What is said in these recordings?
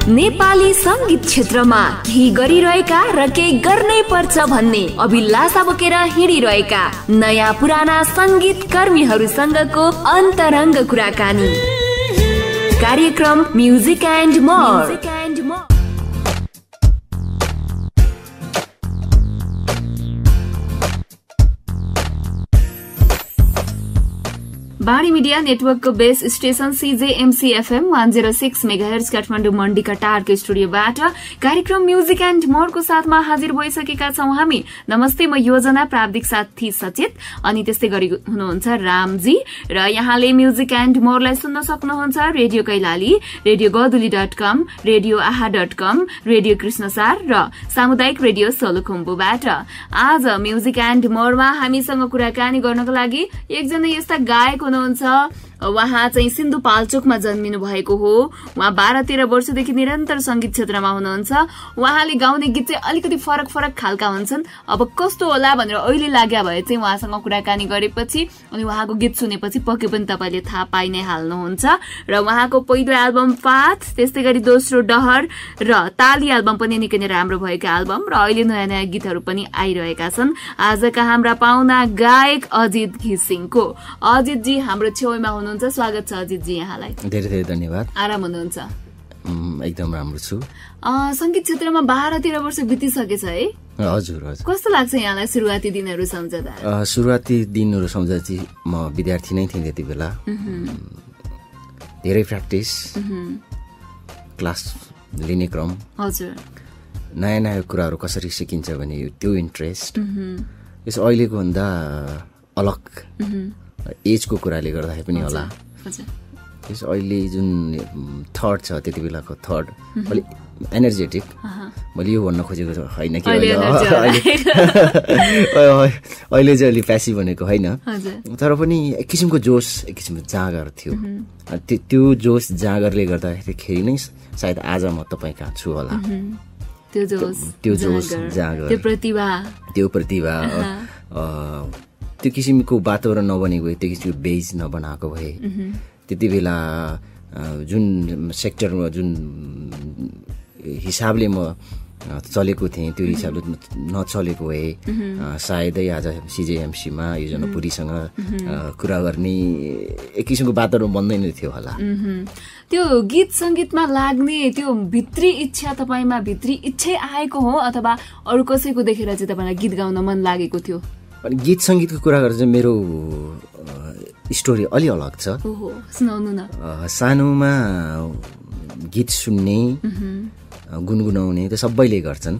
नेपाली संगीत क्षेत्रमा केही गरिरहेका र केही गर्नै पर्छ भन्ने अभिलाषा बोकेर हिँडिरहेका नयाँ पुराना संगीत कर्मीहरूसँगको अन्तरङ्ग कुराकानी कार्यक्रम music and more. Bani media नेटवर्कको base station CJMC FM 106 megahertz Kathmandu मण्डीका टारको स्टुडियोबाट कार्यक्रम म्युजिक एन्ड मोरको साथमा हाजिर भइसकेका छौं हामी। नमस्ते, म योजना, प्राविधिक साथी सचेत अनि त्यस्तै गरी हुनुहुन्छ रामजी र यहाँले म्युजिक एन्ड मोरलाई सुन्न सक्नुहुन्छ रेडियो कैलाली, रेडियो गदुली.com, रेडियो आहा.com, रेडियो कृष्णसार र सामुदायिक रेडियो सोलुखुम्बुबाट। आज म्युजिक एन्ड मोरमा हामीसँग कुराकानी गर्नको लागि एकजना यस्ता गायक हुनुहुन्छ। उहाँ चाहिँ सिन्धुपाल्चोकमा जन्मिनु भएको हो। उहाँ 12-13 वर्षदेखि निरन्तर संगीत क्षेत्रमा हुनुहुन्छ। उहाँले गाउने गीत चाहिँ अलिकति फरक फरक खालका हुन्छन्। अब कस्तो होला भनेर अहिले लाग्या भए चाहिँ उहाँसँग कुराकानी गरेपछि अनि उहाँको गीत सुनेपछि पक्कै पनि तपाईँले थाहा पाइ नै हाल्नुहुन्छ। र उहाँको पहिलो एल्बम पाथ, त्यस्तै गरी दोस्रो डहर र ताली एल्बम पनि निकै नै राम्रो भएको एल्बम र अहिले नयाँ नयाँ गीतहरू पनि आइरहेका छन्। आजका हाम्रा पाहुना गायक अजित घिसिङको। अजित जी हाम्रो छेउमा हुनुहुन्छ। स्वागत छ अजित जी यहाँलाई। धेरै धेरै धन्यवाद। आराम हुनुहुन्छ? एकदम राम्रो छु। संगीत क्षेत्रमा 12-13 वर्ष बितिसकेछ है? हजुर हजुर। कस्तो लाग्छ यहाँलाई सुरुवाती दिनहरू सम्झँदा? सुरुवाती दिनहरू सम्झँदा चाहिँ म विद्यार्थी नै थिएँ त्यति बेला। धेरै प्र्याक्टिस, क्लास लिने क्रम, हजुर, नयाँ नयाँ कुराहरू कसरी सिकिन्छ भने त्यो इन्ट्रेस्ट, यस अहिलेको भन्दा अलग एजको कुराले गर्दाखेरि पनि होला। त्यस अहिले जुन थट छ त्यति बेलाको थट अलिक एनर्जेटिक, मैले यो भन्न खोजेको होइन कि अहिले चाहिँ अलि प्यासिभ भनेको होइन, तर पनि एक किसिमको जोस, एक किसिमको जाँगर थियो। त्यो जोस जाँगरले गर्दाखेरि नै सायद आज म तपाईँ कहाँ छु होला। त्यो जोस जाँगर, त्यो प्रतिभा त्यो किसिमको वातावरण नबनेको भए, त्यो किसिमको बेज नबनाएको भए, त्यति बेला जुन सेक्टरमा जुन हिसाबले म चलेको थिएँ त्यो हिसाबले नचलेको भए सायदै आज CJMC-मा योजनापुरीसँग कुरा गर्ने एक किसिमको वातावरण बन्दैन थियो होला। त्यो गीत सङ्गीतमा लाग्ने त्यो भित्री इच्छा तपाईँमा भित्री इच्छै आएको हो अथवा अरू कसैको देखेर चाहिँ तपाईँलाई गीत गाउन मन लागेको थियो? अनि गीत सङ्गीतको कुरा गरेर चाहिँ मेरो स्टोरी अलि अलग छ। सुनाउनु न। सानोमा गीत सुन्ने, गुनगुनाउने त सबैले गर्छन्।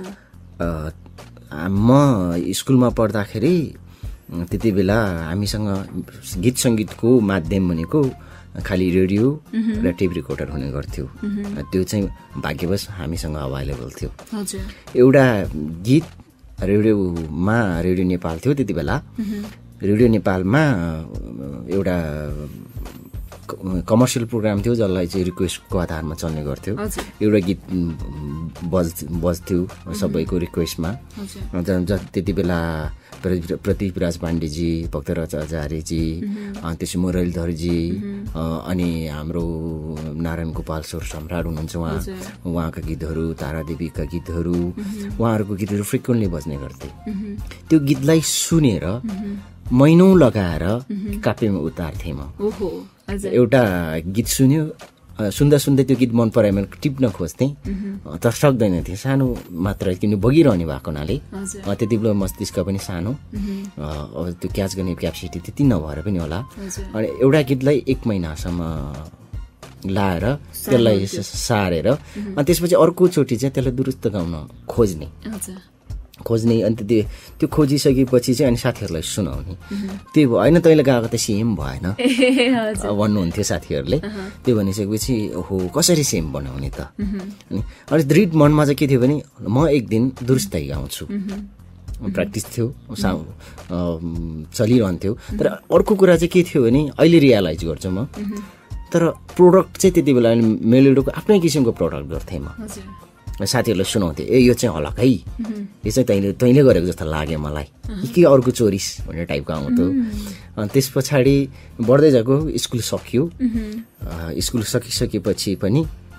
म स्कुलमा पढ्दाखेरि त्यति बेला हामीसँग गीत सङ्गीतको माध्यम भनेको खालि रेडियो र टेप रेकर्डर हुने गर्थ्यो। त्यो चाहिँ भाग्यवश हामीसँग अभाइलेबल थियो। एउटा गीत रेडियोमा, रेडियो नेपाल थियो त्यति बेला। रेडियो नेपालमा एउटा कमर्सियल प्रोग्राम थियो जसलाई चाहिँ रिक्वेस्टको आधारमा चल्ने गर्थ्यो। एउटा गीत बज्थ्यो सबैको रिक्वेस्टमा। त्यति बेला प्रतिपराज पाण्डेजी, भक्तराज आचार्यजी, त्यसपछि मुरलीधरजी, अनि हाम्रो नारायण गोपाल स्वर सम्राट हुनुहुन्छ, उहाँका गीतहरू, तारादेवीका गीतहरू, उहाँहरूको गीतहरू फ्रिक्वेन्टली बज्ने गर्थे। त्यो गीतलाई सुनेर महिनौँ लगाएर काप्यमा उतार्थेँ म। एउटा गीत सुन्दा सुन्दै त्यो गीत मन परायो भने टिप्न खोज्थेँ, तर सक्दैन थिएँ, सानो मात्र किन बगिरहने भएको हुनाले। त्यति बेला मस्तिष्क पनि सानो, त्यो क्याच गर्ने क्यापेसिटी त्यति नभएर पनि होला। अनि एउटा गीतलाई 1 महिनासम्म लाएर त्यसलाई सारेर अनि त्यसपछि अर्कोचोटि चाहिँ त्यसलाई दुरुस्त गाउन खोज्ने। अनि त्यो खोजिसकेपछि चाहिँ अनि साथीहरूलाई सुनाउने। त्यो होइन तैँले गाएको त सेम भएन भन्नुहुन्थ्यो साथीहरूले। त्यो भनिसकेपछि ओहो कसरी सेम बनाउने त। अनि दृढ मनमा चाहिँ के थियो भने म एक दिन दुरुस्तै गाउँछु। प्र्याक्टिस थियो, चलिरहन्थ्यो। तर अर्को कुरा चाहिँ के थियो भने अहिले रियलाइज गर्छु म, तर प्रोडक्ट चाहिँ त्यति बेला मेलोडीको आफ्नै किसिमको प्रोडक्ट गर्थेँ म। साथीहरूलाई सुनाउँथेँ, यो चाहिँ अलग है, यो चाहिँ तैँले गरेको जस्तो लाग्यो मलाई, के अर्को चोरिस भन्ने टाइपको आउँथ्यो। अनि त्यस पछाडि बढ्दै गएको, स्कुल सकियो। स्कुल सकिसकेपछि पनि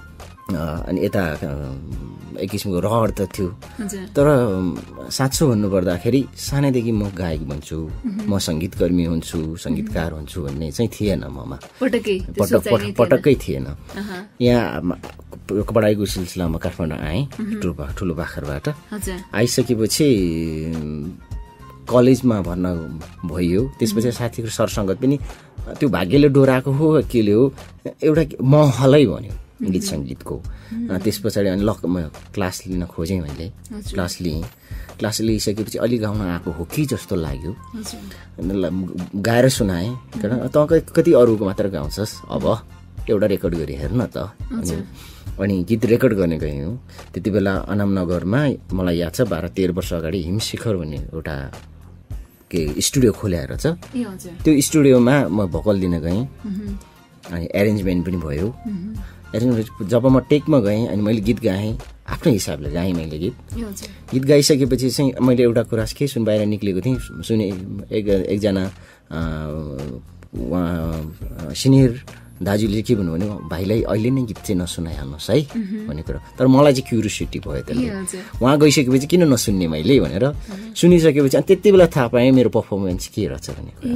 अनि यता एक किसिमको रहर त थियो, तर साँचो भन्नुपर्दाखेरि सानैदेखि म गायक बन्छु, म सङ्गीतकर्मी हुन्छु, सङ्गीतकार हुन्छु भन्ने चाहिँ थिएन ममा, पटक्कै थिएन। यहाँ पढाइको सिलसिलामा काठमाडौँ आएँ ठुलो पाखरबाट। आइसकेपछि कलेजमा भर्ना भइयो। त्यसपछि साथीको सरसङ्गत पनि त्यो भाग्यले डोराएको हो केले हो, एउटा महलै भन्यो गीत सङ्गीतको। त्यस पछाडि अनि म क्लास लिन खोजेँ, मैले क्लास लिइसकेपछि अलि गाउन आएको हो कि जस्तो लाग्यो, गाएर सुनाएँ। त कति अरूको मात्र गाउँछस्, अब एउटा रेकर्ड गरी हेर्न त। अनि गीत रेकर्ड गर्ने गयौँ। त्यति बेला अनामनगरमा मलाई याद छ 12-13 वर्ष अगाडि हिमशिखर भन्ने एउटा स्टुडियो खोल्याएर छ। त्यो स्टुडियोमा म भोकल दिन गएँ, अनि एरेन्जमेन्ट पनि भयो। जब म टेकमा गएँ अनि मैले गीत गाएँ, आफ्नै हिसाबले गाएँ मैले गीत गाइसकेपछि चाहिँ मैले एउटा कुरा के बाहिर निक्लेको थिएँ, सुने एकजना उहाँ सिनियर दाजुले के भन्नु भने, भाइलाई अहिले नै गीत चाहिँ नसुनाइहाल्नुहोस् है भन्ने कुरा। तर मलाई चाहिँ क्युरियोसिटी भयो त्यसले, उहाँ गइसकेपछि किन नसुन्ने मैले भनेर सुनिसकेपछि अनि त्यति बेला थाहा पाएँ मेरो पर्फर्मेन्स के रहेछ भन्ने कुरा।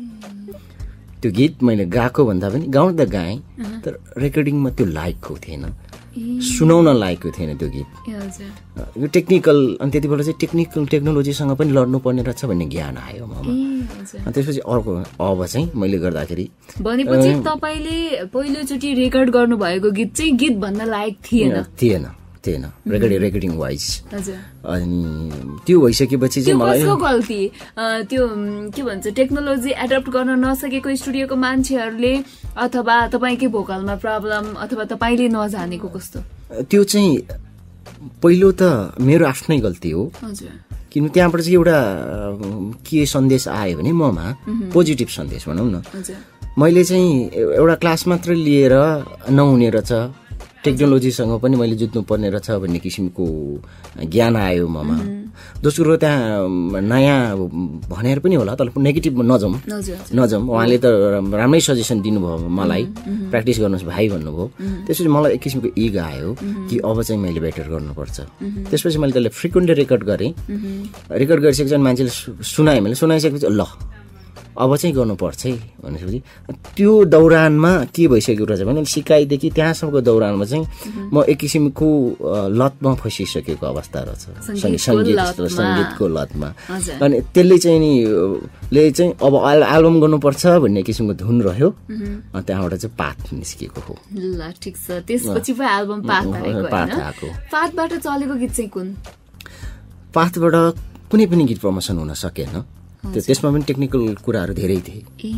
त्यो गीत मैले गाएको भन्दा पनि गाउन त गाएँ, तर रेकर्डिङमा त्यो लायकको थिएन, सुनाउन लायकको थिएन त्यो गीत। यो टेक्निकल, अनि त्यति बेला चाहिँ टेक्नोलोजीसँग पनि लड्नुपर्ने रहेछ भन्ने ज्ञान आयो ममा। त्यसपछि अर्को अब चाहिँ मैले गर्दाखेरि भनेपछि तपाईँले पहिलोचोटि रेकर्ड गर्नुभएको गीत चाहिँ गीत भन्न लायक थिएन रेकर्डिङ वाइज। अनि त्यो भइसकेपछि चाहिँ मलाई गल्ती त्यो के भन्छ, टेक्नोलोजी एडप्ट गर्न नसकेको स्टुडियोको मान्छेहरूले, अथवा तपाईँकै भोकलमा प्रब्लम, अथवा तपाईँले नजानेको कस्तो? त्यो चाहिँ पहिलो त मेरो आफ्नै गल्ती हो, किन त्यहाँबाट चाहिँ एउटा के सन्देश आयो भने ममा पोजिटिभ सन्देश भनौँ न। मैले चाहिँ एउटा क्लास मात्र लिएर नहुने रहेछ, टेक्नोलोजीसँग पनि मैले जुत्नु पर्ने रहेछ भन्ने किसिमको ज्ञान आयो ममा। दोस्रो कुरो त्यहाँ नयाँ भनेर पनि होला, तर नेगेटिभमा नजाउँ। उहाँले त राम्रै सजेसन दिनुभयो मलाई, प्र्याक्टिस गर्नुहोस् भाइ भन्नुभयो। त्यसपछि मलाई एक किसिमको इग आयो कि अब चाहिँ मैले बेटर गर्नुपर्छ। त्यसपछि मैले त्यसलाई फ्रिक्वेन्टली रेकर्ड गरेँ। रेकर्ड गरिसकेपछि मान्छेले सुनाएँ, मैले सुनाइसकेपछि ल अब चाहिँ गर्नुपर्छ है भनेपछि त्यो दौरानमा के भइसकेको रहेछ भने सिकाइदेखि त्यहाँसम्मको दौरानमा चाहिँ म एक किसिमको लतमा फसिसकेको अवस्था रहेछ, सङ्गीतको लतमा। अनि त्यसले चाहिँ नि अब एल्बम गर्नुपर्छ भन्ने किसिमको धुन रह्यो। त्यहाँबाट चाहिँ पात निस्किएको हो। ल ठिक छ, त्यसपछि पो एल्बम पात आएको। पातबाट चलेको गीत चाहिँ कुन? पातबाट कुनै पनि गीत प्रमोसन हुन सकेन, त्यसमा पनि टेक्निकल कुराहरू धेरै थिए।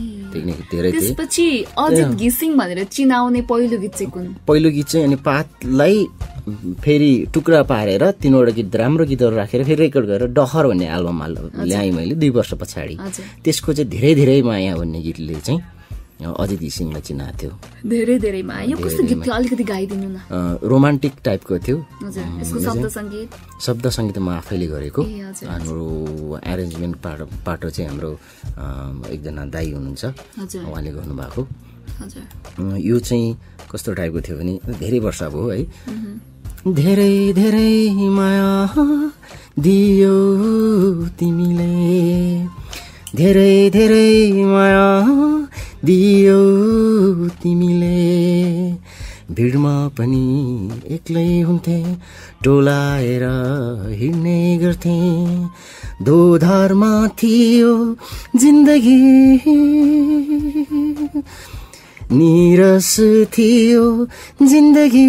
त्यसपछि अजित घिसिङ भनेर चिनाउने पहिलो गीत चाहिँ कुन? पहिलो गीत चाहिँ अनि पातलाई फेरि टुक्रा पारेर 3वटा गीत राम्रो गीतहरू राखेर फेरि रेकर्ड गरेर डहर भन्ने एल्बम ल्याएँ मैले 2 वर्ष पछाडि। त्यसको चाहिँ धेरै धेरै माया भन्ने गीतले चाहिँ अजित घिसिङलाई चिनाएको थियो। धेरै धेरै माया, यो कस्तो गीत थियो अलिकति गाइदिनु न। रोमान्टिक टाइपको थियो। यसको शब्द सङ्गीत म आफैले गरेको। हाम्रो एरेन्जमेन्ट पाटो चाहिँ हाम्रो एकजना दाइ हुनुहुन्छ, उहाँले गर्नुभएको। यो चाहिँ कस्तो टाइपको थियो भने धेरै वर्ष भयो है। धेरै धेरै माया दियो तिमीले, धेरै धेरै माया दियो तिमीले, भिडमा पनि एक्लै हुन्थे, टोलाएर हिँड्ने गर्थे, दोधारमा थियो जिन्दगी, निरस थियो जिन्दगी,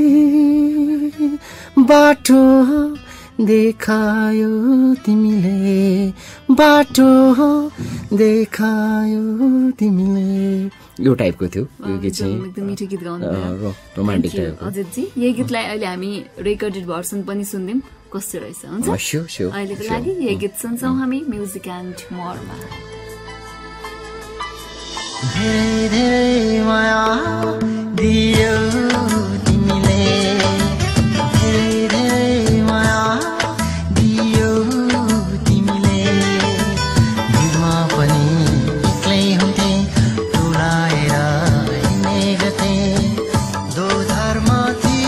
बाटो देखायो तिमीले, बाटो देखायो तिमीले। यो टाइपको थियो यो गीत चाहिँ, एकदम मिठो गीत गाउनु भयो, रोमान्टिक टाइपको। अजितजी यही गीतलाई अहिले हामी रेकर्डेड भर्सन पनि सुन्दियौँ, कस्तो रहेछ हुन्छ? अहिलेको लागि यही गीत सुन्छौँ हामी म्युजिक एन्ड मोरमा। धेरै धेरै माया दियो तिमीले, धेरै धेरै माया दियो तिमीले, भिडमा पनि एक्लै हुन्थे, टोलाएर हिँड्ने गर्थे, दोधारमा थियो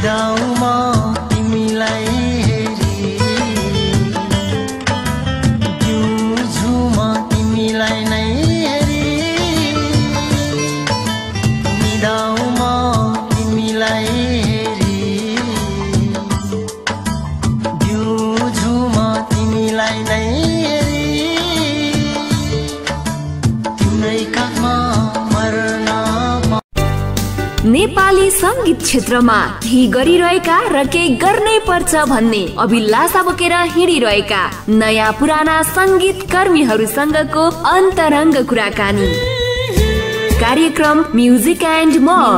निदाउमा तिमीलाई हेरी दिउँझुमा तिमीलाई नै हेरी निदाउमा तिमीलाई हेरी दिउँझुमा तिमीलाई नै हेरी तिम्रै काखमा मर्न नेपाली संगीत क्षेत्रमा केही गरिरहेका र केही गर्नै पर्छ भन्ने अभिलाषा बोकेर हिँडिरहेका नयाँ पुराना संगीत कर्मीहरूसँगको अन्तरङ्ग कुराकानी कार्यक्रम म्युजिक एन्ड मोर।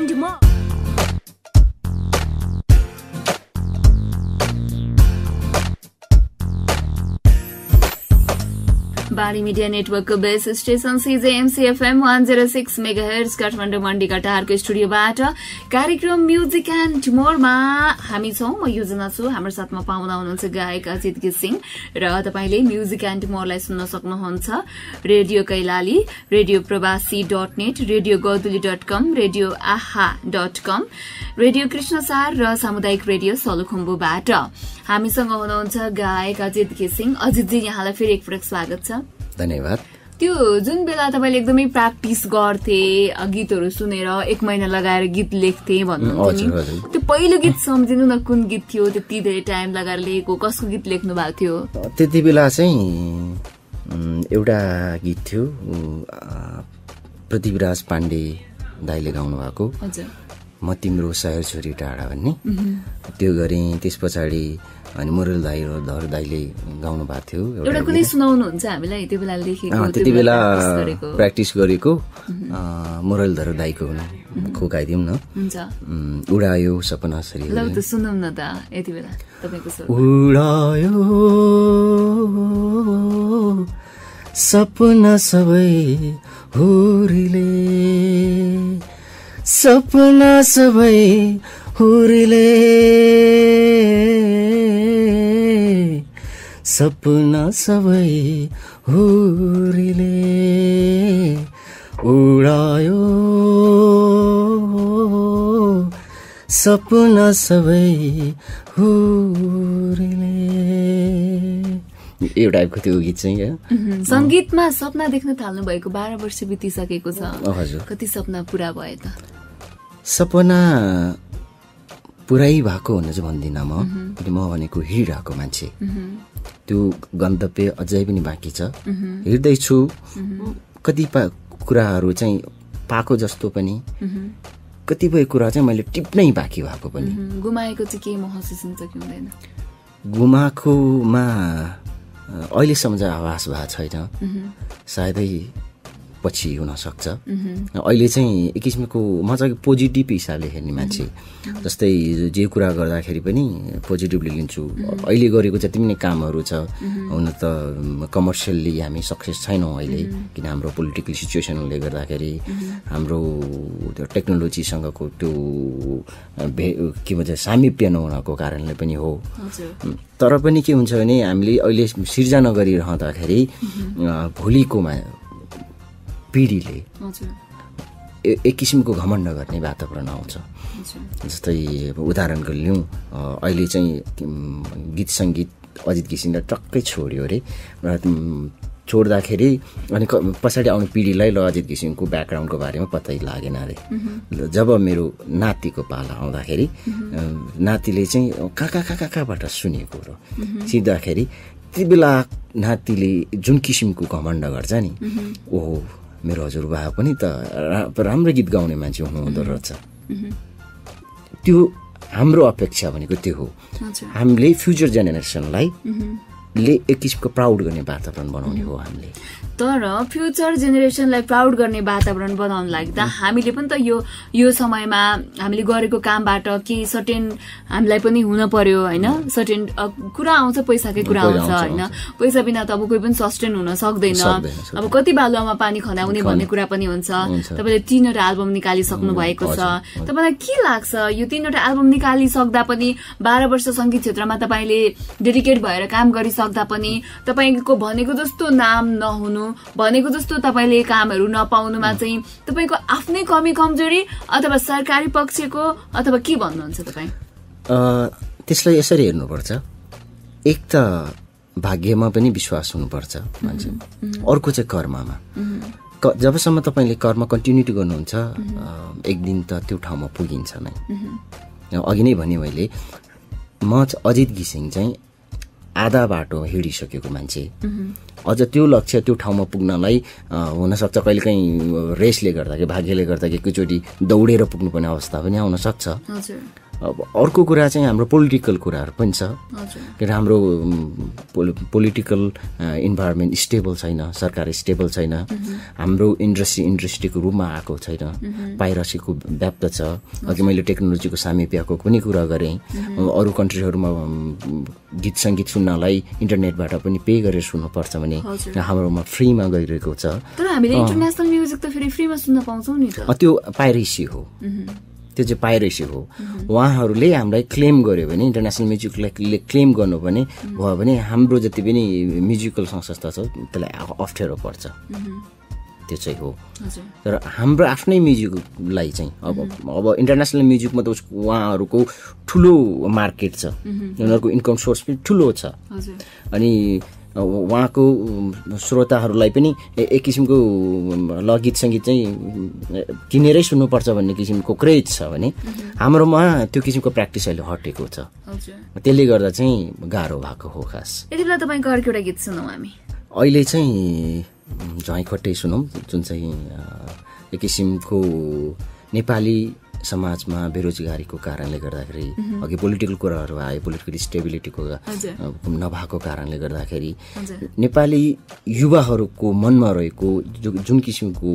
बारी मिडिया नेटवर्कको base station CJMC FM 106 megahertz Kathmandu मण्डीका टारको स्टुडियोबाट कार्यक्रम म्युजिक एन्ड मोरमा हामी छौं। म योजना छु, हाम्रो साथमा पाउन हुनुहुन्छ गायक अजित घिसिङ र तपाईले म्युजिक एन्ड मोरलाई सुन्न सक्नुहुन्छ रेडियो कैलाली, रेडियो प्रवासी.net, रेडियो गौदुली.com, रेडियो आहा.com, रेडियो कृष्णसार र सामुदायिक रेडियो सलुखुम्बुबाट। हामीसँग हुनुहुन्छ गायक अजित घिसिङ। अजितजी, यहाँलाई फेरि एकपटक स्वागत छ। धन्यवाद। त्यो जुन बेला तपाईले एकदमै प्र्याक्टिस गर्थे, गीतहरू सुनेर 1 महिना लगाएर गीत लेख्थे भन्नुहुन्छ, त्यो पहिलो गीत सम्झिनु न, कुन गीत थियो? त्यति धेरै टाइम लगाएर लेखेको कसको गीत लेख्नु भएको थियो? त्यति बेला चाहिँ एउटा गीत थियो पृथ्वीराज पाण्डे दाइले गाउनु भएको, म तिम्रो शहर छोरी टाढा भन्ने, त्यो गरेँ। त्यस पछाडि अनि मुरल दाई र धर दाइले गाउनु भएको थियो। एउटा कुनै सुनाउनुहुन्छ हामीलाई? त्यो बेला लेखेको, त्यति बेला प्र्याक्टिस गरेको मुरल धर दाइको खुकाइदिउँ न। उडायो सपना सरी, ल त सुनौँ न त यति बेला तपाईको स्वर। उडायो सपना सबै हुरीले, सपना सबै हुरीले, सपना सबै हुरीले उडायो सपना सबै हुरीले। यो टाइपको त्यो गीत चाहिँ संगीतमा सपना देख्न थाल्नु भएको 12 वर्ष बितिसकेको छ। हजुर। कति सपना पुरा भयो त? सपना पुरै भएको हुन चाहिँ भन्दिनँ म, किन म भनेको हिँडिरहेको मान्छे। त्यो गन्तव्य अझै पनि बाँकी छ, हिँड्दैछु। कतिपय कुराहरू चाहिँ पाएको जस्तो पनि, कतिपय कुरा चाहिँ मैले टिप्नै बाँकी भएको पनि। गुमाएको चाहिँ के महसुस हुन्छ कि हुँदैन? गुमाएकोमा अहिलेसम्म चाहिँ आभास भएको छैन, सायदै पछि हुन सक्छ। अहिले चाहिँ एक किसिमको म चाहिँ पोजिटिभ हिसाबले हेर्ने मान्छे, जस्तै जे कुरा गर्दाखेरि पनि पोजिटिभली लिन्छु। अहिले गरेको जति पनि कामहरू छ, हुन त कमर्सियल्ली हामी सक्सेस छैनौँ अहिले, किन हाम्रो पोलिटिकल सिचुएसनले गर्दाखेरि, हाम्रो त्यो टेक्नोलोजीसँगको त्यो के भन्छ सामिप्य नहुनको कारणले पनि हो। तर पनि के हुन्छ भने हामीले अहिले सिर्जना गरिरहँदाखेरि भोलिकोमा पिँढीले एक किसिमको घमण्ड गर्ने वातावरण आउँछ। जस्तै उदाहरणको लिउँ, अहिले चाहिँ गीत सङ्गीत अजित घिसिङले टक्कै छोड्यो अरे, र छोड्दाखेरि अनि पछाडि आउने पिँढीलाई ल अजित घिसिङको ब्याकग्राउन्डको बारेमा पत्तै लागेन अरे। जब मेरो नातिको पाला आउँदाखेरि नातिले चाहिँ कहाँबाट सुनेको र सिक्दाखेरि, त्यति बेला नातिले जुन किसिमको घमण्ड गर्छ नि, ओहो मेरो हजुरबा पनि त राम्रो गीत गाउने मान्छे हुनुहुँदो रहेछ। त्यो हाम्रो अपेक्षा भनेको त्यो हो, हामीले फ्युचर जेनेरेसनलाई एक किसिमको प्राउड गर्ने वातावरण बनाउने हो हामीले। तर फ्युचर जेनेरेसनलाई प्राउड गर्ने वातावरण बनाउन लागि त हामीले पनि त यो समयमा हामीले गरेको कामबाट केही सर्टेन हामीलाई पनि हुन पर्यो हैन। सर्टेन कुरा आउँछ, पैसाकै कुरा आउँछ हैन। पैसा बिना त अब कोही पनि सस्टेन हुन सक्दैन। अब कति बालुवामा पानी खनाउने भन्ने कुरा पनि हुन्छ। तपाईले 3वटा एल्बम निकालिसक्नु भएको छ। तपाईलाई के लाग्छ यो 3वटा एल्बम निकालिसक्दा पनि 12 वर्ष संगीत क्षेत्रमा तपाईले डेडिकेट भएर काम गरिसक्नु सक्दा पनि तपाईको भनेको जस्तो नाम नहुनु, भनेको जस्तो तपाईले कामहरू नपाउनुमा चाहिँ तपाईको आफ्नै कमी कमजोरी अथवा सरकारी पक्षको अथवा के भन्नुहुन्छ तपाई? त्यसलाई यसरी हेर्नुपर्छ, एक त भाग्यमा पनि विश्वास हुनुपर्छ मान्छे, अर्को चाहिँ कर्ममा। जबसम्म तपाईले कर्म कन्टिन्युटी गर्नुहुन्छ एक दिन त त्यो ठाउँमा पुगिन्छ नै। अघि नै भने मैले, म अजित घिसिङ चाहिँ आधा बाटो हिँडिसकेको मान्छे, अझ त्यो लक्ष्य त्यो ठाउँमा पुग्नलाई हुनसक्छ कहिलेकाहीँ रेसले गर्दा कि भाग्यले गर्दा कि एकैचोटि दौडेर पुग्नुपर्ने अवस्था पनि आउन सक्छ। अब अर्को कुरा चाहिँ हाम्रो पोलिटिकल कुराहरू पनि छ, किन हाम्रो पोलिटिकल इन्भाइरोमेन्ट स्टेबल छैन, सरकार स्टेबल छैन, हाम्रो इन्डस्ट्रीको रूपमा आएको छैन, पाइरेसीको व्याप्त छ। अघि मैले टेक्नोलोजीको सामिप्यको पनि कुरा गरेँ, अरू कन्ट्रीहरूमा गीत सङ्गीत सुन्नलाई इन्टरनेटबाट पनि पे गरेर सुन्नुपर्छ भने हाम्रोमा फ्रीमा गइरहेको छ। तर हामीले इन्टरनेसनल म्युजिक त फेरि फ्रीमा सुन्न पाउँछौँ नि त। त्यो पाइरेसी हो, त्यो चाहिँ पाइरेसी हो। उहाँहरूले हामीलाई क्लेम गर्यो भने, इन्टरनेसनल म्युजिकलाई क्लेम गर्नु पनि भयो भने हाम्रो जति पनि म्युजिकल संस्था छ त्यसलाई अप्ठ्यारो पर्छ, त्यो चाहिँ हो। तर हाम्रो आफ्नै म्युजिकलाई चाहिँ अब इन्टरनेसनल म्युजिकमा त उहाँहरूको ठुलो मार्केट छ, उनीहरूको इन्कम सोर्स पनि ठुलो छ, अनि उहाँको श्रोताहरूलाई पनि एक किसिमको गीत सङ्गीत चाहिँ किनेरै सुन्नुपर्छ भन्ने किसिमको क्रेज छ भने हाम्रोमा त्यो किसिमको प्र्याक्टिस अहिले हटेको छ। त्यसले गर्दा चाहिँ गाह्रो भएको हो। खास यति बेला तपाईँको अर्को एउटा गीत सुनौँ हामी। अहिले चाहिँ झैँखट्टै सुनौँ, जुन चाहिँ एक किसिमको नेपाली समाजमा बेरोजगारीको कारणले गर्दाखेरि, अघि पोलिटिकल कुराहरू आए, पोलिटिकल स्टेबिलिटीको नभएको कारणले गर्दाखेरि नेपाली युवाहरूको मनमा रहेको जुन किसिमको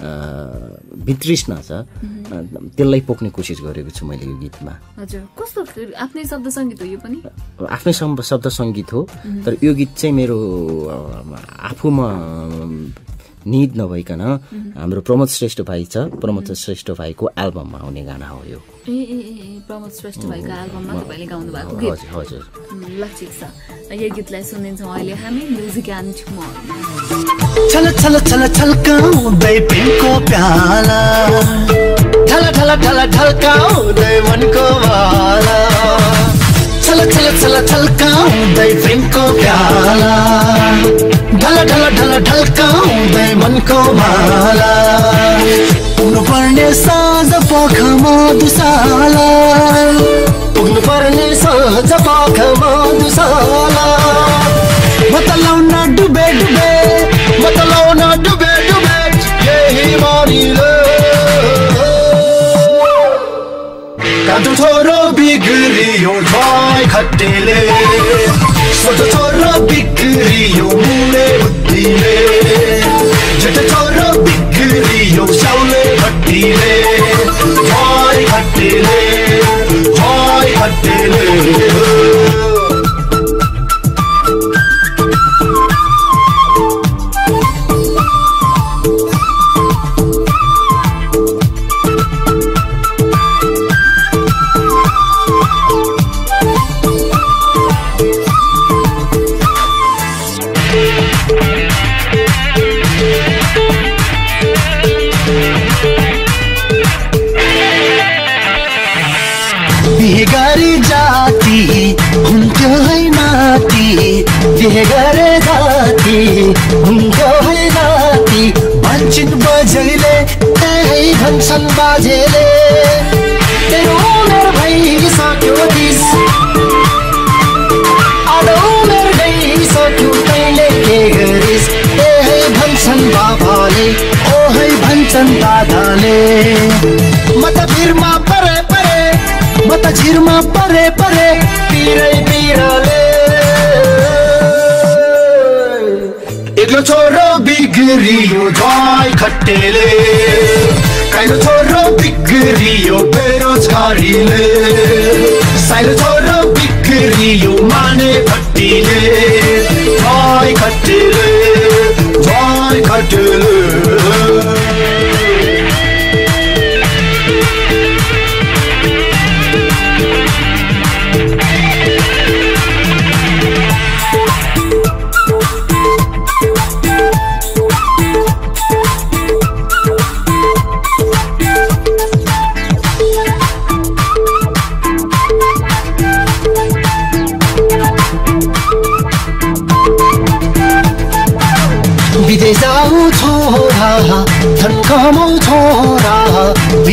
वितृष्णा छ त्यसलाई पोख्ने कोसिस गरेको छु मैले यो गीतमा। हजुर, कस्तो आफ्नै शब्द सङ्गीत हो? यो पनि आफ्नै शब्द सङ्गीत हो, तर यो गीत चाहिँ मेरो आफूमा निड नभइकन हाम्रो प्रमोद श्रेष्ठ भाइ छ, प्रमोद श्रेष्ठ भाइको एल्बममा आउने गाना हो यो। प्रमोद श्रेष्ठ भाइको एल्बममा तपाईँले गाउनु भएको गीत? हजुर। ल ठिक छ, यो गीतलाई सुनिन्छौँ अहिले हामी म्युजिक एन्ड मोर। छल छल छल छल्काउँदै प्रेमको प्याला, ढल ढल ढल ढल्काउँदै मनको माला, छल छल छल छल्काउँदै प्रेमको प्याला, ढल ढल ढल ढल्काउँदै मनको माला, पुग्नु पर्ने साँझ पख मधुशाला, पुग्नु पर्ने साँझ पख मधुशाला, म त लाउन डुबे डुबे, म त लाउन डुबे डुबे यही मानिले, काँचो छोरो बिग्रियो झै खट्टीले, सोझो छोरो बिग्रियो मुले बुद्धिले, जेठो छोरो बिग्रियो स्याउले खट्टीले, झै खट्टीले, झै खट्टीले। हुन्थ्यो है नाति, बिहे गरे जाति हुन्थ्यो है नाति, भन्छन् बजैले त्यही भन्छन् बाजेले, तेरो उमेर भइसक्यो 30, आधो उमेर गइसक्यो तैँले के गरिस्, त्यही भन्छन् बाबाले, ओहै भन्छन् दादाले, म त भिरमा परे परे, म त झिरमा परे परे, पिरै पिराले, एक्लो छोरो बिग्रियो झै खट्टीले, काइलो छोरो बिग्रियो बेरोजगारीले, साइलो छोरो बिग्रियो माने खट्टीले, झै खट्टीले, झै खट्टीले।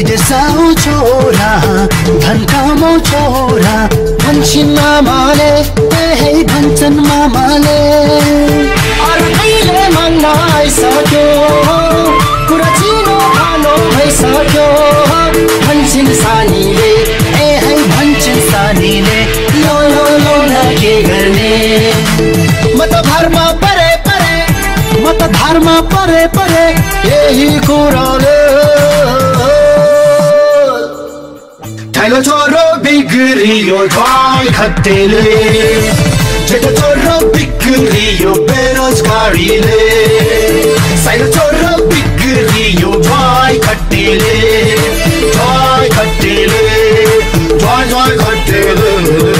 देसाउ छोरा धन कामौ छोरा भन्छन् मामाले हे भन्छन् मामाले अर्कैले माग्न आइसक्यो कुरा चिनो खानो भइसक्यो भन्छन् सानीले हे भन्छन् सानीले लो लो लो न के गर्ने म त घरमा परे परे म त घरमा परे परे यही कुराले ठैलो छोरो बिग्रियो भाइ खट्टेले जेठो छोरो बिग्रियो बेरोजगारीले साइलो छोरो बिग्रियो भाइ खट्टेले भाइ खट्टेले भाइ भाइ खट्टेले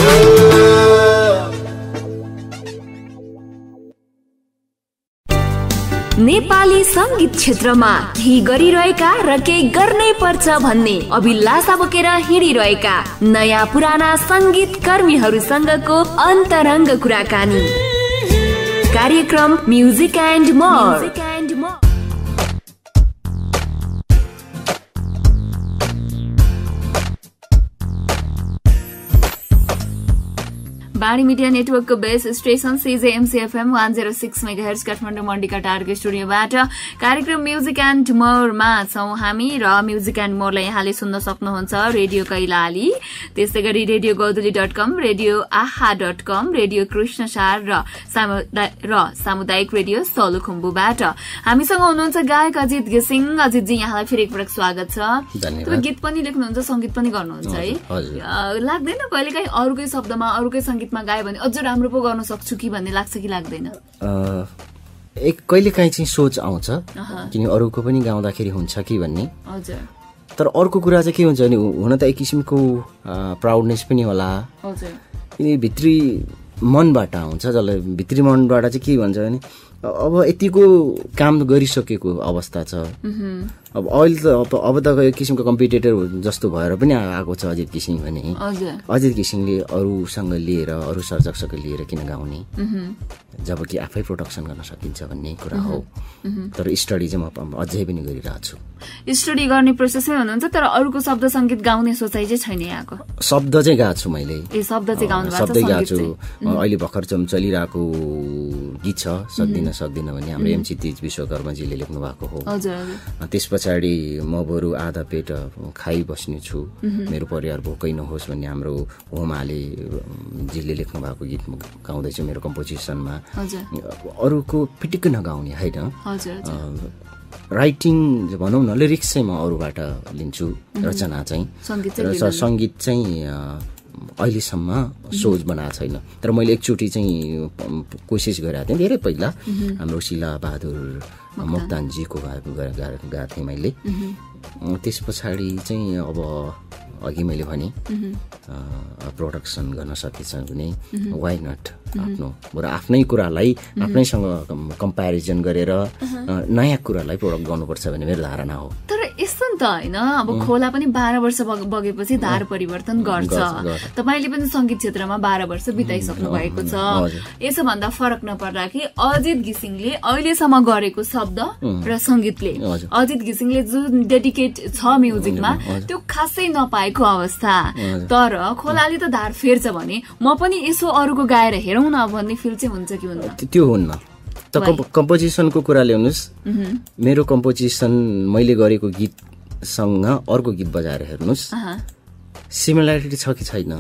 नेपाली संगीत क्षेत्रमा केही गरिरहेका र केही गर्नै पर्छ भन्ने अभिलाषा बोकेर हिँडिरहेका नयाँ पुराना संगीत कर्मीहरूसँगको अन्तरङ्ग कुराकानी कार्यक्रम music and more. Bani media नेटवर्कको base station CJMC FM 106 megahertz Kathmandu मण्डीका टारको स्टुडियोबाट कार्यक्रम म्युजिक एन्ड मोरमा छौं हामी र म्युजिक एन्ड मोरलाई यहाँले सुन्न सक्नुहुन्छ रेडियो कैलाली, त्यस्तै गरी रेडियो गौदुली.com, रेडियो आहा.com, रेडियो कृष्णसार र सामुदायिक रेडियो सोलुखुम्बुबाट। हामीसँग हुनुहुन्छ गायक अजित घिसिङ। अजितजी, यहाँलाई फेरि एकपटक स्वागत छ। तपाईँ गीत पनि लेख्नुहुन्छ, संगीत पनि गर्नुहुन्छ है? लाग्दैन कहिलेकाहीँ अरूकै शब्दमा अरूकै संगीत गायो भने अझ राम्रो पो गर्न सक्छु कि भन्ने लाग्छ कि लाग्दैन? एक कहिलेकाहीँ चाहिँ सोच आउँछ किन अरूको पनि गाउँदाखेरि हुन्छ कि भन्ने। हजुर। तर अर्को कुरा चाहिँ के हुन्छ भने हुन त एक किसिमको प्राउडनेस पनि होला। हजुर। किन भित्री मनबाट आउँछ, जसलाई भित्री मनबाट चाहिँ के भन्छ भने अब यतिको काम गरिसकेको अवस्था छ। अब अहिले त अब त एक किसिमको कम्पिटेटर जस्तो भएर पनि आएको छ अजित घिसिङ भने। अजित घिसिङले अरूसँग लिएर अरू सर्जकसँग लिएर किन गाउने, जबकि आफै प्रोडक्सन गर्न सकिन्छ भन्ने कुरा हो। तर स्टडी चाहिँ म अझै पनि गरिरहेको छु। स्टडी गर्ने प्रोसेसमै हुनुहुन्छ, तर अरूको शब्द संगीत गाउने सोचाइ चाहिँ छैन यहाँको? शब्द चाहिँ गाएको छु मैले। ए, शब्द चाहिँ गाउनु भएको छ? शब्दै गाएको छु। अहिले भर्खर चलिरहेको गीत छ सक्दिन भने हाम्रो एमसी तिज विश्वकर्माजीले लेख्नु भएको हो। त्यस पछाडि म बरु आधा पेट खाइबस्ने छु, मेरो परिवार भोकै नहोस् भन्ने हाम्रो होमाले जीले लेख्नु भएको गीत गाउँदैछु मेरो कम्पोजिसनमा। अरूको पिटिक नगाउने होइन, राइटिङ भनौँ न, लिरिक्स चाहिँ म अरूबाट लिन्छु, रचना चाहिँ। सङ्गीत चाहिँ अहिलेसम्म सोच बनाएको छैन। तर मैले एकचोटि चाहिँ कोसिस गरेको थिएँ धेरै पहिला, हाम्रो शिला बहादुर मोक्तानजीको गएको थिएँ मैले। त्यस पछाडि चाहिँ अब अघि मैले भने प्रोडक्सन गर्न सकेछ भने वाइ नट आफ्नै कुरालाई आफ्नैसँग कम्पेरिजन गरेर नयाँ कुरालाई प्रोडक्ट गर्नुपर्छ भन्ने मेरो धारणा हो। तर यस्तो नि त होइन, अब खोला पनि 12 वर्ष बगेपछि धार परिवर्तन गर्छ। तपाईँले पनि संगीत क्षेत्रमा 12 वर्ष बिताइसक्नु भएको छ। यसो भन्दा फरक नपर्दा कि अजित घिसिङले अहिलेसम्म गरेको शब्द र संगीतले, अजित घिसिङले जुन डेडिकेट छ म्युजिकमा, त्यो खासै नपाएको अवस्था। तर खोलाले त धार फेर्छ भने म पनि यसो अरूको गाएर हेरौँ न भन्ने फिल चाहिँ हुन्छ कि हुन्न? त्यो हुन्न। त कम्पोजिसनको कुरा ल्याउनुहोस्, मेरो कम्पोजिसन मैले गरेको गीतसँग अर्को गीत बजाएर हेर्नुहोस्, सिमिल्यारिटी छ कि छैन?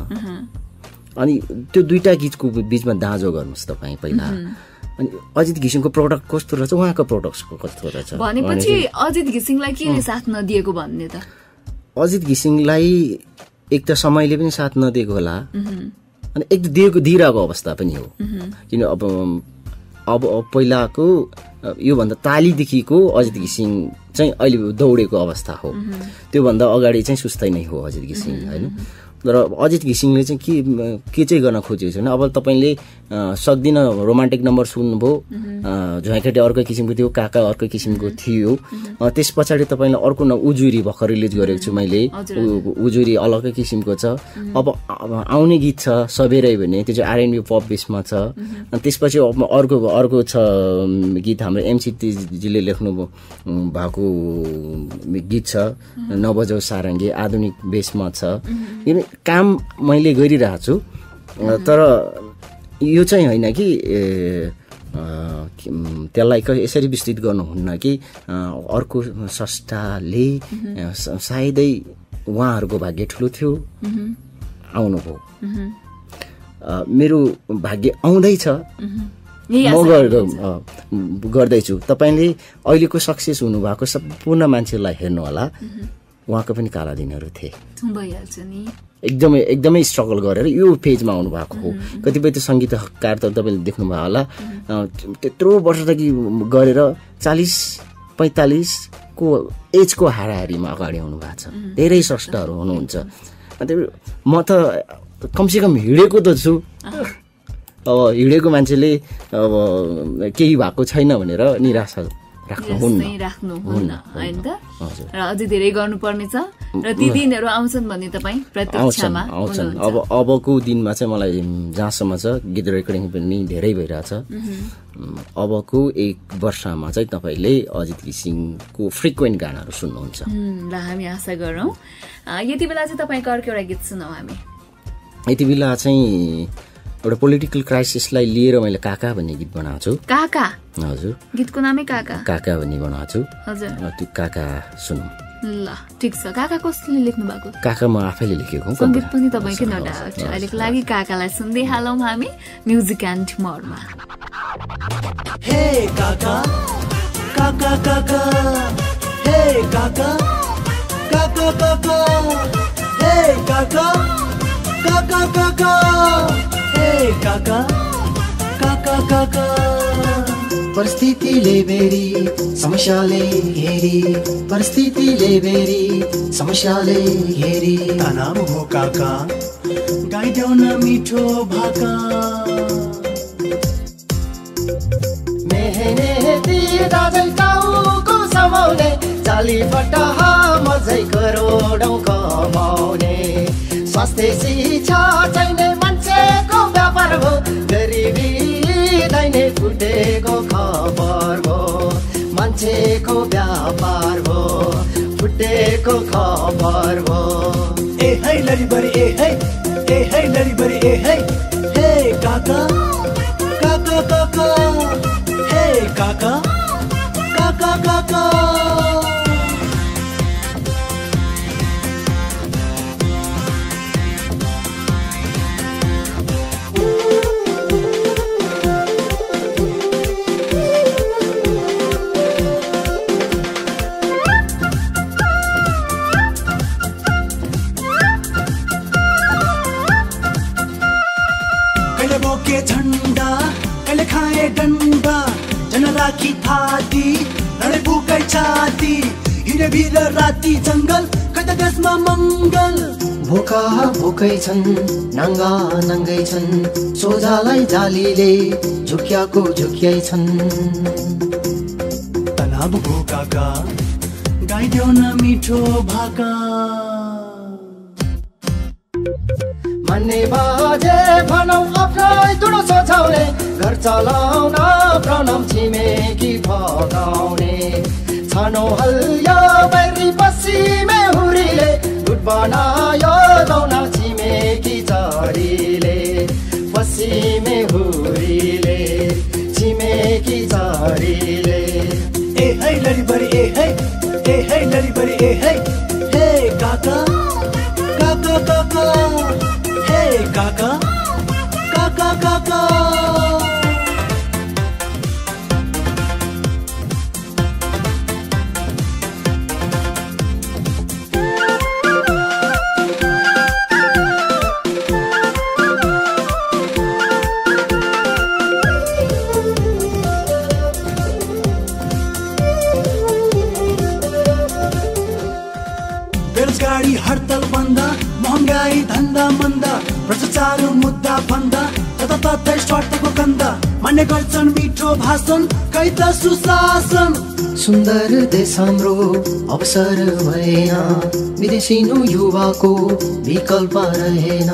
अनि त्यो दुईटा गीतको बीचमा दाँजो गर्नुहोस् तपाईँ पहिला। अनि अजित घिसिङको प्रोडक्ट कस्तो रहेछ, उहाँको प्रोडक्टको कस्तो रहेछ भनेपछि अजित घिसिङलाई किन साथ नदिएको भन्ने त? अजित घिसिङलाई एक त समयले पनि साथ नदिएको होला, अनि एक त दिइरहेको अवस्था पनि हो। किन अब पहिलाको योभन्दा तालीदेखिको अजित घिसिङ चाहिँ अहिले दौडेको अवस्था हो। त्योभन्दा अगाडि चाहिँ सुस्तै नै हो अजित घिसिङ होइन। तर अजित घिसिङले चाहिँ के चाहिँ गर्न खोजेको छ भने, अब तपाईँले सक्दिन रोमान्टिक नम्बर सुन्नुभयो, झ्वाइखेटे अर्कै किसिमको थियो, काका अर्कै किसिमको थियो। त्यस पछाडि तपाईँले अर्को उजुरी भर्खर रिलिज गरेको छु मैले, उजुरी अलग्गै किसिमको छ। अब आउने गीत छ सबेरै भन्ने, त्यो चाहिँ R&B पप बेसमा छ। अनि त्यसपछि अर्को छ गीत हाम्रो एमसी जीले लेख्नु भएको को गीत छ, नबजाऊ सारङ्गी आधुनिक बेसमा छ। यो काम मैले गरिरहेको छु, तर यो चाहिँ होइन कि त्यसलाई यसरी विस्तृत गर्नुहुन्न कि अर्को संस्थाले सायदै उहाँहरूको भाग्य ठुलो थियो आउनुभयो, मेरो भाग्य आउँदैछ, म गर्दैछु। तपाईँले अहिलेको सक्सेस हुनुभएको सम्पूर्ण मान्छेलाई हेर्नु होला, उहाँको पनि काला दिनहरू थिए, एकदमै एकदमै स्ट्रगल गरेर यो फेजमा आउनु भएको हो। कतिपय त सङ्गीतकार त तपाईँले देख्नुभयो होला, त्यत्रो वर्षदेखि गरेर 40-45 को एजको हाराहारीमा अगाडि आउनु भएको छ। धेरै स्रष्टाहरू हुनुहुन्छ, म त कमसेकम हिँडेको त छु। अब हिँडेको मान्छेले अब केही भएको छैन भनेर निराशा राख्नुहुन्न हैन त, र अझै धेरै गर्नुपर्ने छ र ती दिनहरू आउँछन् भन्ने तपाईँ प्रतीक्षामा आउँछन्। अबको दिनमा चाहिँ मलाई जहाँसम्म छ गीत रेकर्डिङ पनि धेरै भइरहेछ। अबको 1 वर्षमा चाहिँ तपाईँले अजित घिसिङको फ्रिक्वेन्ट गानाहरू सुन्नुहुन्छ ल हामी आशा गरौँ। यति बेला चाहिँ तपाईँको अर्को एउटा गीत सुनौँ हामी। यति बेला चाहिँ एउटा पोलिटिकल क्राइसिसलाई लिएर मैले काका भन्ने गीत बनाएको छु। काका? हजुर, गीतको नामै काका? काका भन्ने बनाएको छु। हजुर, त्यो काका सुनौँ। ल ठिक छ। काका कसले लेख्नु भएको? काका म आफैले लेखेको हुँ। सङ्गीत पनि तपाईँकै न डाउट। अहिलेको लागि काकालाई सुन्दै हालौँ हामी म्युजिक एन्ड मोरमा। हे काका काका काका, हे काका काका काका, हे काका काका काका, हे काका काका काका। परिस्थितिले बेरी समस्याले घेरी, परिस्थितिले बेरी समस्याले घेरी। तनाव हो काका, गाइदेऊ न मिठो भाका। मेहनती दाजै टाउको समाउने, जाली फटाहा मजै करोडौँ कमाउने। स्वास्थ्य शिक्षा चाहिने मान्छेको व्यापार हो, गरिबी दैने फुटेको खबर हो। मान्छेको व्यापार हो, फुटेको खबर हो। ए है लरीबरी, ए है लरीबरी, ए है। हे काका काका काका, हे काका काका काका। झण्डा कहिले खाए डन्डा, जनराखी थाती लडे भुकै छाती। हिँडे भिर राति जङ्गल, कता देशमा मङ्गल। भोका भोकै छन्, नाङ्गा नाङ्गै छन्, सोझालाई जालीले झुक्याको झुक्याइ छन्। तनाव हो काका, गाइदेऊ न मिठो भाका। भन्ने बाजे भनौ आफ्नै तुडो सोचाउने, घर चलाउन प्रणम छिमेकी फकाउने। छानो हल्यो बैरी पश्चिमे हुरीले, गुट बनायो लौना छिमेकी चरीले। पश्चिमे हुरीले छिमेकी चरीले। ए है लरीबरी, ए है लरीबरी, ए है। हे काका काका काका, हे काका काका काका। बेरोजगारी हडताल बन्द, महँगाई धन्दा मन्दा, भ्रष्टाचार मुद्दा फन्दा, ततै स्वार्थको गन्ध। मान्ने गर्छन् मिठो भाषण, कही त सुशासन। सुन्दर देश हाम्रो अवसर भएन, विदेशिनु युवाको विकल्प रहेन।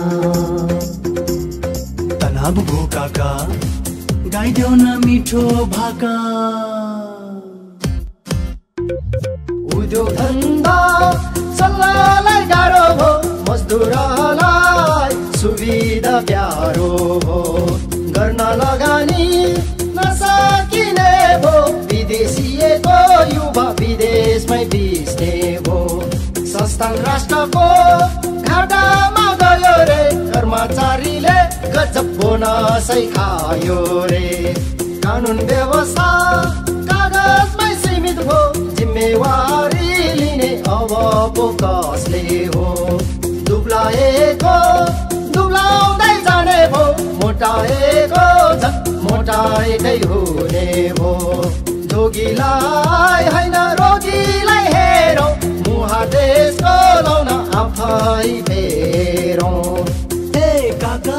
तनाव हो काका, गाइदेऊ न मिठो भाका। उद्योग धन्दा चल्नलाई गाह्रो भो मजदुरलाई सुविधा प्यारो भो गर्न लगानी नसकिने भो विदेशिएको युवा विदेशमै बिस्ने भो संस्थान राष्ट्रको घाटामा गयो रे कर्मचारीले गजब बोनसै खायो रे कानुन व्यवस्था कागजमै सीमित हो जिम्मेवारी लिने अब पो कसले हो दुब्लाएको दुब्लाउँदै जाने भो मोटाएको झन् मोटाएकै हुने भो जोगीलाई होइन रोगीलाई हेरौँ मुहा देशको लाउन आफै फेरौँ हे काका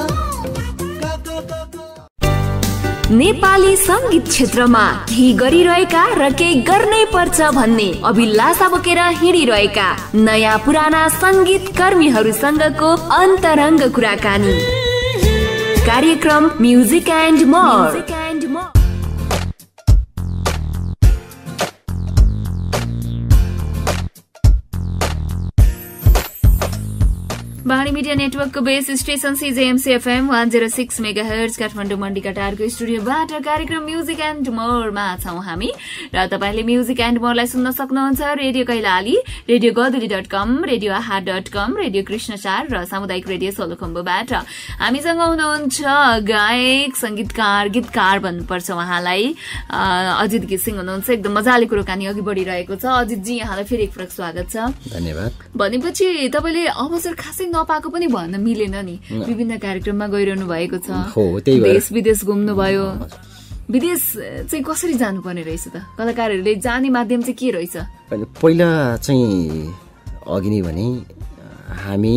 नेपाली संगीत क्षेत्रमा केही गरिरहेका र केही गर्नै पर्छ भन्ने अभिलाषा बोकेर हिँडिरहेका नयाँ पुराना संगीत कर्मीहरूसँगको अन्तरङ्ग कुराकानी कार्यक्रम music and more Bani media नेटवर्कको base station CJMC FM 106 megahertz Kathmandu मण्डीका टारको स्टुडियोबाट कार्यक्रम म्युजिक एन्ड मोरमा छौं हामी र तपाईले म्युजिक एन्ड मोरलाई सुन्न सक्नुहुन्छ रेडियो कैलाली, रेडियो गदुली.com, रेडियो आहार.com, रेडियो कृष्णचार र सामुदायिक रेडियो सोलुखुम्बुबाट। हामीसँग हुनुहुन्छ गायक, संगीतकार, गीतकार भन्नुपर्छ उहाँलाई अजित घिसिङ हुनुहुन्छ। एकदम मजाले कुराकानी अघि बढिरहेको छ। अजितजी यहाँलाई फेरि एकपटक स्वागत छ। धन्यवाद। भनेपछि तपाईले अवसर खासै नपाएको पनि भन्न मिलेन नि, विभिन्न कार्यक्रममा गइरहनु भएको छ, देश विदेश घुम्नु भयो। विदेश चाहिँ कसरी जानुपर्ने रहेछ त? कलाकारहरूले जाने माध्यम चाहिँ के रहेछ? पहिला चाहिँ अघि नै भने हामी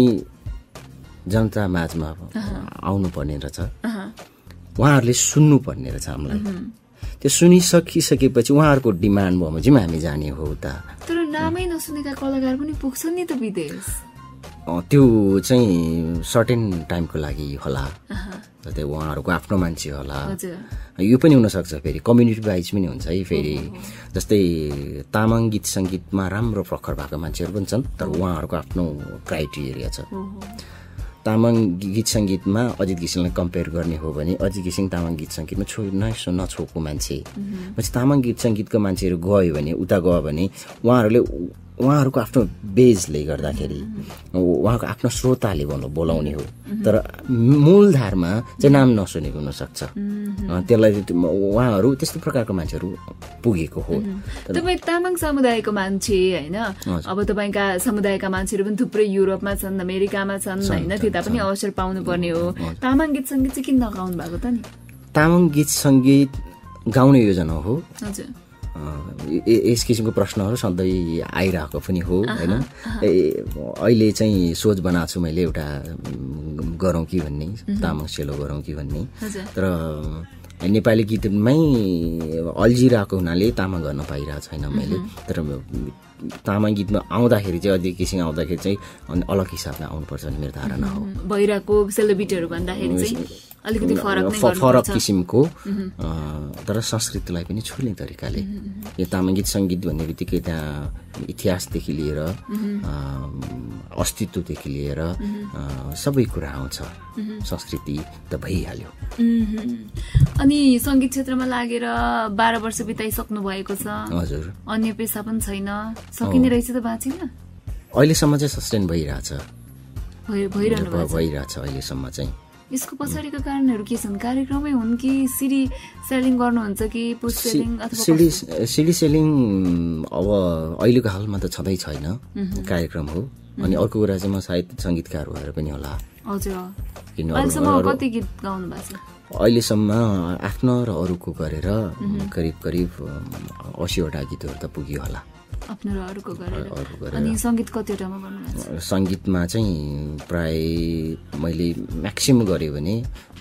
जनता माझमा आउनु पर्ने रहेछ, उहाँहरूले सुन्नु पर्ने रहेछ हामीलाई। त्यो सुनिसकिसकेपछि उहाँहरूको डिमान्ड भयो चाहिँ हामी जाने हो त। तर नामै नसुनेका कलाकार पनि पुग्छन् नि त विदेश। त्यो चाहिँ सर्टेन टाइमको लागि होला, जस्तै उहाँहरूको आफ्नो मान्छे होला, यो पनि हुनसक्छ। फेरि कम्युनिटी वाइज पनि हुन्छ है। फेरि जस्तै तामाङ गीत सङ्गीतमा राम्रो प्रखर भएको मान्छेहरू पनि छन्, तर उहाँहरूको आफ्नो क्राइटेरिया छ। तामाङ गीत सङ्गीतमा अजित घिसिङलाई कम्पेयर गर्ने हो भने अजित घिसिङ तामाङ गीत सङ्गीतमा नछोएको मान्छे, पछि तामाङ गीत सङ्गीतको मान्छेहरू गयो भने उता गयो भने उहाँहरूको आफ्नो बेजले गर्दाखेरि उहाँको आफ्नो श्रोताले बोलाउने हो, तर मूलधारमा चाहिँ नाम नसुनेको हुनसक्छ। त्यसलाई उहाँहरू त्यस्तो प्रकारको मान्छेहरू पुगेको हो। तपाईँ तामाङ समुदायको मान्छे होइन, अब तपाईँका समुदायका मान्छेहरू पनि थुप्रै युरोपमा छन्, अमेरिकामा छन् होइन, त्यता पनि अवसर पाउनु पर्ने हो। तामाङ गीत सङ्गीत चाहिँ किन नगाउनु भएको त नि? तामाङ गीत सङ्गीत गाउने योजना हो। हजुर, यस किसिमको प्रश्नहरू सधैँ आइरहेको पनि हो होइन। अहिले चाहिँ सोच बनाएको छु मैले एउटा गरौँ कि भन्ने, तामाङ सेलो गरौँ कि भन्ने। तर नेपाली गीतमै अल्झिरहेको हुनाले तामाङ गर्न पाइरहेको छैन मैले। तर तामाङ गीतमा आउँदाखेरि चाहिँ अझै किसिम आउँदाखेरि चाहिँ अलग हिसाबले आउनुपर्छ भन्ने मेरो धारणा हो। भइरहेको सेलिब्रिटीहरू भन्दाखेरि चाहिँ अलिकति फरक किसिमको, तर संस्कृतिलाई पनि छुने तरिकाले। यो तामाङ गीत सङ्गीत भन्ने बित्तिकै त्यहाँ इतिहासदेखि लिएर अस्तित्वदेखि लिएर सबै कुरा आउँछ, संस्कृति त भइहाल्यो। अनि सङ्गीत क्षेत्रमा लागेर 12 वर्ष बिताइसक्नु भएको छ। हजुर, अन्य पेसा पनि छैन, सकिने रहेछ त बाँचिन? अहिलेसम्म चाहिँ सस्टेन भइरहेछ अहिलेसम्म चाहिँ। यसको पछाडिका कारणहरू के छन्? कार्यक्रमै हुन् कि सिडी सेलिङ गर्नुहुन्छ कि पोस्ट सेलिङ अथवा सिडी सेलिङ? अब अहिलेको हालमा त छँदै छैन, कार्यक्रम हो। अनि अर्को कुरा चाहिँ म सायद सङ्गीतकार भएर पनि होला। हजुर, अहिलेसम्म कति गीत गाउनु भएको छ? अहिलेसम्म आफ्नो र अरूको गरेर करिब 80वटा गीतहरू त पुग्यो होला। आफ्नो र अरूको गरेर। अनि सङ्गीत कतिवटामा गर्नुभएको छ? सङ्गीतमा चाहिँ प्राय मैले म्याक्सिमम गरेँ भने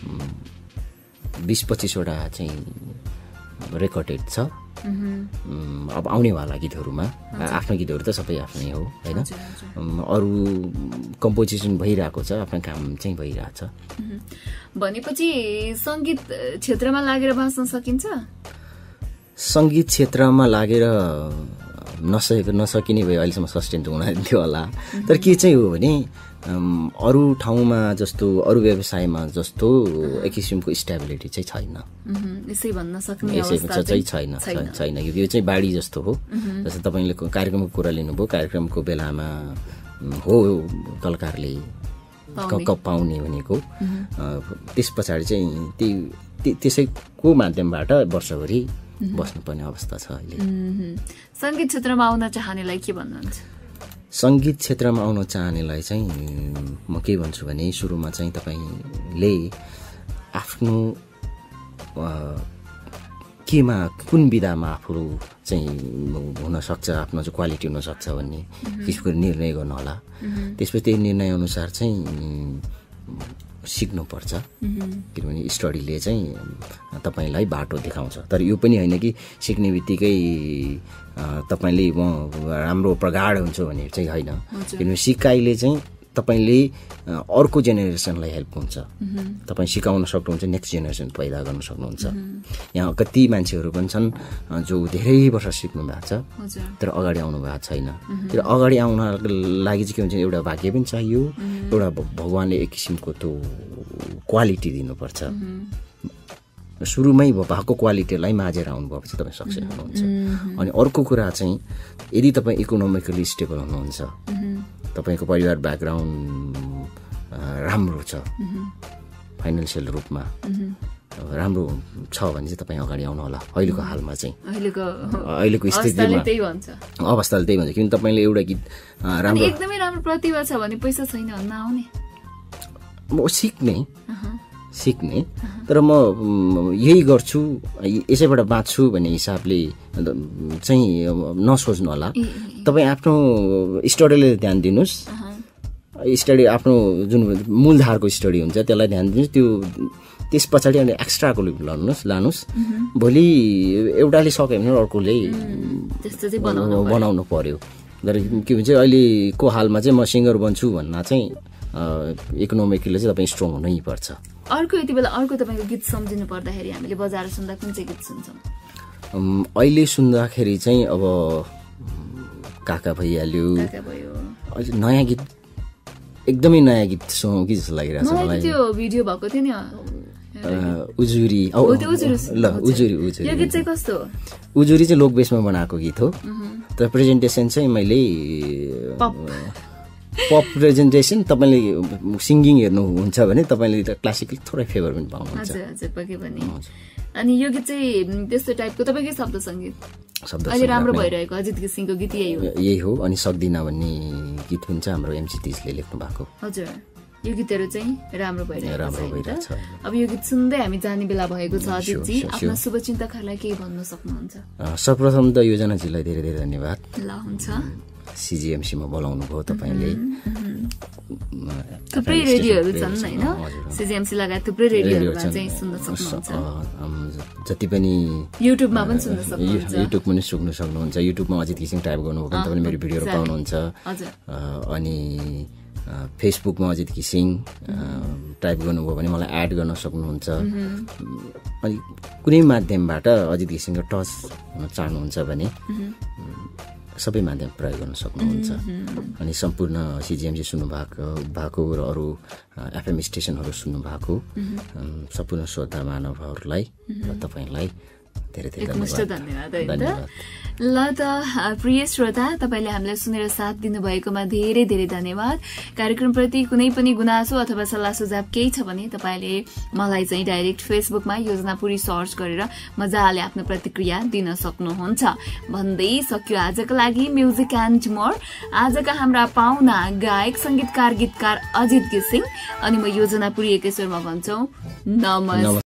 20-25वटा चाहिँ रेकर्डेड छ। अब आउनेवाला गीतहरूमा आफ्नो गीतहरू त सबै आफ्नै हो होइन। अरू कम्पोजिसन भइरहेको छ, आफ्नो काम चाहिँ भइरहेछ। भनेपछि सङ्गीत क्षेत्रमा लागेर बाँच्न सकिन्छ? सङ्गीत क्षेत्रमा लागेर नसकिने भए अहिलेसम्म सस्टेन हुन दिन्थ्यो होला। तर के चाहिँ हो भने अरू ठाउँमा जस्तो अरू व्यवसायमा जस्तो एक किसिमको स्टेबिलिटी चाहिँ छैन, यसै भन्न सक्ने अवस्था चाहिँ छैन। यो चाहिँ बाढी जस्तो हो। जस्तै तपाईँले कार्यक्रमको कुरा लिनुभयो, कार्यक्रमको बेलामा हो कलाकारले कप पाउने भनेको, त्यस पछाडि चाहिँ त्यसैको माध्यमबाट वर्षभरि बस्नुपर्ने अवस्था छ अहिले। सङ्गीत क्षेत्रमा आउन चाहनेलाई के भन्नुहुन्छ? सङ्गीत क्षेत्रमा आउन चाहनेलाई चाहिँ म के भन्छु भने सुरुमा चाहिँ तपाईँले आफ्नो केमा कुन विधामा आफू चाहिँ हुनसक्छ, आफ्नो चाहिँ क्वालिटी हुनसक्छ भन्ने किसिमको निर्णय गर्नु होला। त्यसपछि त्यही निर्णय अनुसार चाहिँ सिक्नुपर्छ, किनभने स्टडीले चाहिँ तपाईँलाई बाटो देखाउँछ। तर यो पनि होइन कि सिक्ने बित्तिकै तपाईँले म राम्रो प्रगाढ हुन्छु भने चाहिँ होइन, किनभने सिकाइले चाहिँ तपाईँले अर्को जेनेरेसनलाई हेल्प हुन्छ। तपाईँ सिकाउन सक्नुहुन्छ, नेक्स्ट जेनेरेसन पैदा गर्न सक्नुहुन्छ। यहाँ कति मान्छेहरू पनि छन् जो धेरै वर्ष सिक्नु भएको छ तर अगाडि आउनु भएको छैन। तर अगाडि आउनको लागि चाहिँ के हुन्छ, एउटा भाग्य पनि चाहियो, एउटा भगवानले एक किसिमको त्यो क्वालिटी दिनुपर्छ। सुरुमै भएको क्वालिटीलाई माझेर आउनुभएपछि तपाईँ सक्सेस हुनुहुन्छ। अनि अर्को कुरा चाहिँ यदि तपाईँ इकोनोमिकली स्टेबल हुनुहुन्छ, तपाईँको परिवार ब्याकग्राउन्ड राम्रो छ, फाइनेन्सियल रूपमा राम्रो छ भने चाहिँ तपाईँ अगाडि आउनु होला। अहिलेको हालमा चाहिँ अहिलेको स्थितिमा अवस्थाले त्यही भन्छ। किन तपाईँले एउटा गीत राम्रो एकदमै राम्रो प्रतिभा छ भने पैसा छैन भन्न आउने, म सिक्ने तर म यही गर्छु यसैबाट बाँच्छु भन्ने हिसाबले चाहिँ नसोच्नु होला। तपाईँ आफ्नो स्टडीले ध्यान दिनुहोस्, स्टडी आफ्नो जुन मूलधारको स्टडी हुन्छ त्यसलाई ध्यान दिनुहोस्। त्यस पछाडि अनि एक्स्ट्राको लानुहोस्। भोलि एउटाले सक्यो भने अर्कोले बनाउनु पर्यो। तर के भन्छ अहिलेको हालमा चाहिँ म सिङ्गर बन्छु भन्न चाहिँ इकोनोमिकली चाहिँ तपाईँ स्ट्रङ हुनै पर्छ। अर्को यति बेला अर्को तपाईँको गीत सम्झिनु पर्दाखेरि हामीले बजाएर सुन्दा कुन चाहिँ गीत सुन्छौँ? अहिले सुन्दाखेरि चाहिँ अब काका भइहाल्यो, अहिले नयाँ गीत एकदमै नयाँ गीत सुनौँ कि जस्तो लागिरहेको छ मलाई। त्यो भिडियो भएको थियो नि उजुरी, उजुरी यो गीत चाहिँ कस्तो? उजुरी चाहिँ लोकबेसमा बनाएको गीत हो। तर प्रेजेन्टेसन चाहिँ मैले पप प्रेजेन्टेसन। तपाईँले सिङ्गिङ हेर्नुहुन्छ भने तपाईँले क्लासिकल थोरै फेभर पनि पाउनुहुन्छ। हजुर पक्कै पनि। अनि यो गीत चाहिँ त्यस्तो टाइपको तपाईँकै शब्द सङ्गीत अहिले राम्रो भइरहेको अजित घिसिङको गीत यही हो। अनि सक्दिनँ भन्ने गीत हुन्छ हाम्रो एमसी तिजले लेख्नु भएको। हजुर यो गीतहरू चाहिँ राम्रो भइरहेको छ। अब यो गीत सुन्दै हामी जाने बेला भएको छ। अजितजी आफ्नो शुभचिन्तकहरूलाई केही भन्न सक्नुहुन्छ? सर्वप्रथम त योजनाजीलाई धेरै धेरै धन्यवाद। ल हुन्छ। सिजिएमसीमा बोलाउनु भयो तपाईँले। थुप्रै रेडियोहरू छन् होइन, सिजिएमसी लगायत थुप्रै रेडियोहरूमा चाहिँ सुन्न सक्नुहुन्छ। जति पनि युट्युबमा पनि सुन्न सक्नुहुन्छ। युट्युब पनि सुन्नु सक्नुहुन्छ। युट्युबमा अजित घिसिङ टाइप गर्नुभयो भने तपाईँले मेरो भिडियोहरू पाउनुहुन्छ। अनि फेसबुकमा अजित घिसिङ टाइप गर्नुभयो भने मलाई एड गर्न सक्नुहुन्छ। अनि कुनै माध्यमबाट अजित घिसिङको टच हुन चाहनुहुन्छ भने सबै माध्यम प्रयोग गर्न सक्नुहुन्छ। अनि सम्पूर्ण सिजिएमसी सुन्नु भएको र अरू एफएम स्टेसनहरू सुन्नु भएको सम्पूर्ण श्रोता महानुभावहरूलाई र तपाईँलाई धेरै धेरै धन्यवाद। ल त प्रिय श्रोता, तपाईँले हामीलाई सुनेर साथ दिनुभएकोमा धेरै धेरै धन्यवाद। कार्यक्रमप्रति कुनै पनि गुनासो अथवा सल्लाह सुझाव केही छ भने तपाईँले मलाई चाहिँ डाइरेक्ट फेसबुकमा योजनापुरी सर्च गरेर मजाले आफ्नो प्रतिक्रिया दिन सक्नुहुन्छ। भन्दै सक्यो आजको लागि म्युजिक एन्ड मोर। आजका हाम्रा पाहुना गायक सङ्गीतकार गीतकार अजित घिसिङ अनि म योजनापुरी एकेश्वरमा भन्छौँ नमस्कार।